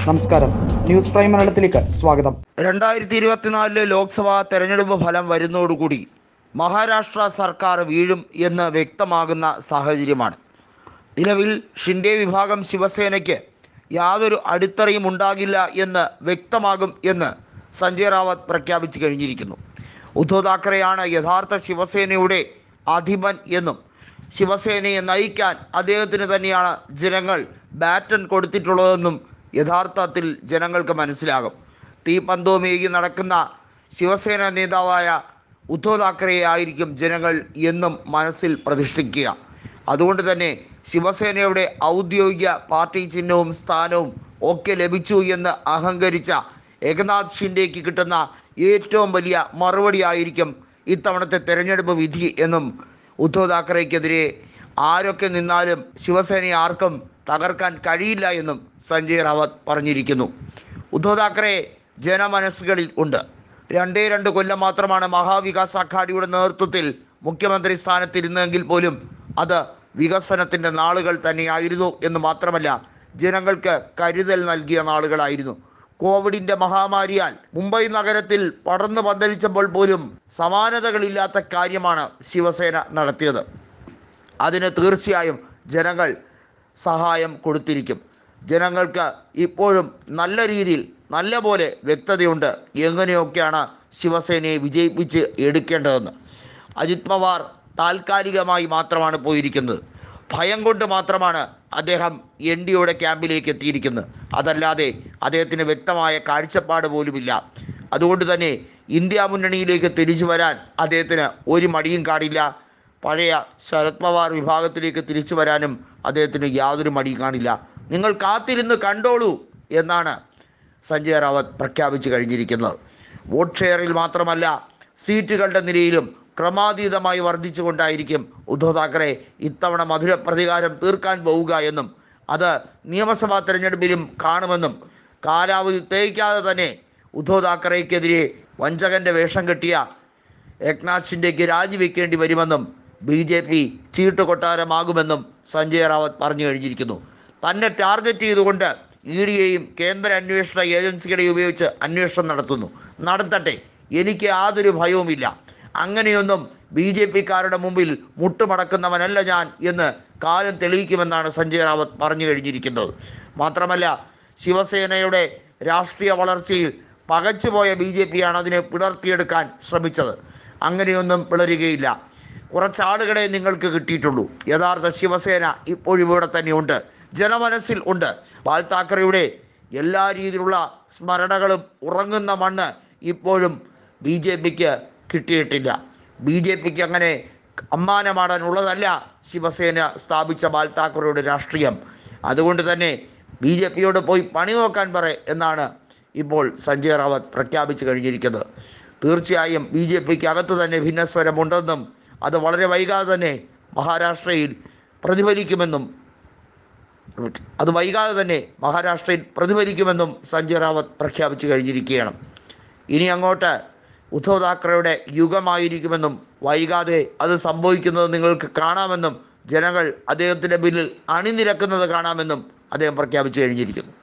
നമസ്കാരം, news prime മലയാളത്തിലേക്ക് സ്വാഗതം. 2024 ലോക്സഭാ തെരഞ്ഞെടുപ്പ് ഫലം വരുന്നതോടുകൂടി മഹാരാഷ്ട്ര സർക്കാർ വീഴും എന്ന് വ്യക്തമാകുന്ന സാഹചര്യമാണ്. നിലവിൽ ഷിൻഡെ വിഭാഗം ശിവസേനയ്ക്ക് യാതൊരു അടിത്തറയും ഉണ്ടാകില്ല എന്ന് വ്യക്തമാകും എന്ന് സഞ്ജയ് റാവത്ത് പ്രഖ്യാപിച്ചു കഴിഞ്ഞിരിക്കുന്നു. ഉദ്ധവ് താക്കറെയാണ് യഥാർത്ഥ ശിവസേനയുടെ അധിപൻ എന്നും ശിവസേനയെ നയിക്കാൻ അദ്ദേഹത്തിന് തന്നെയാണ് ജനങ്ങൾ ബാറ്റൺ കൊടുത്തിട്ടുള്ളതെന്നും യഥാർത്ഥത്തിൽ ജനങ്ങൾക്ക് മനസ്സിലാകും. തീപന്തവുമേകി നടക്കുന്ന ശിവസേന നേതാവായ ഉദ്ധവ് താക്കറയെ ആയിരിക്കും ജനങ്ങൾ എന്നും മനസ്സിൽ പ്രതിഷ്ഠിക്കുക. അതുകൊണ്ട് തന്നെ ശിവസേനയുടെ ഔദ്യോഗിക പാർട്ടി ചിഹ്നവും സ്ഥാനവും ഒക്കെ ലഭിച്ചു എന്ന് അഹങ്കരിച്ച ഏകനാഥ് ഷിൻഡെക്ക് കിട്ടുന്ന ഏറ്റവും വലിയ മറുപടി ആയിരിക്കും ഇത്തവണത്തെ തെരഞ്ഞെടുപ്പ് വിധി എന്നും ഉദ്ധവ് താക്കറെക്കെതിരെ ആരൊക്കെ നിന്നാലും ശിവസേനയെ ആർക്കും തകർക്കാൻ കഴിയില്ല എന്നും സഞ്ജയ് റാവത്ത് പറഞ്ഞിരിക്കുന്നു. ഉദ്ധവ് താക്കറെ ജനമനസ്സുകളിൽ ഉണ്ട്. 2 കൊല്ലം മാത്രമാണ് മഹാവികാസ് അഘാഡിയുടെ നേതൃത്വത്തിൽ മുഖ്യമന്ത്രി സ്ഥാനത്തിരുന്നെങ്കിൽ പോലും അത് വികസനത്തിൻ്റെ നാളുകൾ തന്നെയായിരുന്നു എന്ന് മാത്രമല്ല, ജനങ്ങൾക്ക് കരുതൽ നൽകിയ നാളുകളായിരുന്നു. കോവിഡിൻ്റെ മഹാമാരിയാൽ മുംബൈ നഗരത്തിൽ പടർന്നു പന്തലിച്ചപ്പോൾ പോലും സമാനതകളില്ലാത്ത കാര്യമാണ് ശിവസേന നടത്തിയത്. അതിന് തീർച്ചയായും ജനങ്ങൾ സഹായം കൊടുത്തിരിക്കും. ജനങ്ങൾക്ക് ഇപ്പോഴും നല്ല രീതിയിൽ നല്ല പോലെ വ്യക്തതയുണ്ട് എങ്ങനെയൊക്കെയാണ് ശിവസേനയെ വിജയിപ്പിച്ച് എടുക്കേണ്ടതെന്ന്. അജിത് പവാർ താൽക്കാലികമായി മാത്രമാണ് പോയിരിക്കുന്നത്. ഭയം കൊണ്ട് മാത്രമാണ് അദ്ദേഹം NDAയുടെ ക്യാമ്പിലേക്ക് എത്തിയിരിക്കുന്നത്. അതല്ലാതെ അദ്ദേഹത്തിന് വ്യക്തമായ കാഴ്ചപ്പാട് പോലുമില്ല. അതുകൊണ്ട് തന്നെ ഇന്ത്യ മുന്നണിയിലേക്ക് തിരിച്ചു വരാൻ അദ്ദേഹത്തിന് ഒരു മടിയും കാണില്ല. പഴയ ശരത് പവാർ വിഭാഗത്തിലേക്ക് തിരിച്ചു വരാനും അദ്ദേഹത്തിന് യാതൊരു മടിയും കാണില്ല. നിങ്ങൾ കാത്തിരുന്ന് കണ്ടോളൂ എന്നാണ് സഞ്ജയ് റാവത്ത് പ്രഖ്യാപിച്ചു കഴിഞ്ഞിരിക്കുന്നത്. വോട്ട് ഷെയറിൽ മാത്രമല്ല, സീറ്റുകളുടെ നിലയിലും ക്രമാതീതമായി വർദ്ധിച്ചുകൊണ്ടായിരിക്കും ഉദ്ധവ് താക്കറെ ഇത്തവണ മധുര പ്രതികാരം തീർക്കാൻ പോവുക എന്നും അത് നിയമസഭാ തെരഞ്ഞെടുപ്പിലും കാണുമെന്നും കാലാവധി തേക്കാതെ തന്നെ ഉദ്ധവ് താക്കറെക്കെതിരെ വഞ്ചകൻ്റെ വേഷം കെട്ടിയ ഏകനാഥ് ഷിൻഡെക്ക് രാജിവെക്കേണ്ടി വരുമെന്നും BJP ചീട്ടുകൊട്ടാരമാകുമെന്നും സഞ്ജയ് റാവത്ത് പറഞ്ഞു കഴിഞ്ഞിരിക്കുന്നു. തന്നെ ടാർഗറ്റ് ചെയ്തുകൊണ്ട് EDയെയും കേന്ദ്ര അന്വേഷണ ഏജൻസികളെയും ഉപയോഗിച്ച് അന്വേഷണം നടത്തട്ടെ, എനിക്ക് യാതൊരു ഭയവുമില്ല. അങ്ങനെയൊന്നും BJPക്കാരുടെ മുമ്പിൽ മുട്ടുമടക്കുന്നവനല്ല ഞാൻ എന്ന് കാലം തെളിയിക്കുമെന്നാണ് സഞ്ജയ് റാവത്ത് പറഞ്ഞു കഴിഞ്ഞിരിക്കുന്നത്. മാത്രമല്ല, ശിവസേനയുടെ രാഷ്ട്രീയ വളർച്ചയിൽ പകച്ചുപോയ BJPയാണ് അതിനെ പിളർത്തിയെടുക്കാൻ ശ്രമിച്ചത്. അങ്ങനെയൊന്നും പിളരുകയില്ല. കുറച്ചാളുകളെ നിങ്ങൾക്ക് കിട്ടിയിട്ടുള്ളൂ. യഥാർത്ഥ ശിവസേന ഇപ്പോഴും ഇവിടെ തന്നെയുണ്ട്, ജനമനസ്സിൽ ഉണ്ട്. ബാൽ താക്കറെയുടെ എല്ലാ രീതിയിലുള്ള സ്മരണകളും ഉറങ്ങുന്ന മണ്ണ് ഇപ്പോഴും BJPക്ക് കിട്ടിയിട്ടില്ല. BJPക്ക് അങ്ങനെ അമ്മാനമാടാനുള്ളതല്ല ശിവസേന സ്ഥാപിച്ച ബാൽ താക്കറെയുടെ രാഷ്ട്രീയം. അതുകൊണ്ട് തന്നെ BJPയോട് പോയി പണി നോക്കാൻ എന്നാണ് ഇപ്പോൾ സഞ്ജയ് റാവത്ത് പ്രഖ്യാപിച്ചു കഴിഞ്ഞിരിക്കുന്നത്. തീർച്ചയായും BJPക്ക് അകത്ത് തന്നെ ഭിന്നസ്വരമുണ്ടെന്നും അത് വളരെ വൈകാതെ തന്നെ മഹാരാഷ്ട്രയിൽ പ്രതിഫലിക്കുമെന്നും സഞ്ജയ് റാവത്ത് പ്രഖ്യാപിച്ചു കഴിഞ്ഞിരിക്കുകയാണ്. ഇനി അങ്ങോട്ട് ഉദ്ധവ് താക്കറെയുടെ യുഗമായിരിക്കുമെന്നും വൈകാതെ അത് സംഭവിക്കുന്നത് നിങ്ങൾക്ക് കാണാമെന്നും ജനങ്ങൾ അദ്ദേഹത്തിൻ്റെ പിന്നിൽ അണിനിരക്കുന്നത് കാണാമെന്നും അദ്ദേഹം പ്രഖ്യാപിച്ചു കഴിഞ്ഞിരിക്കുന്നു.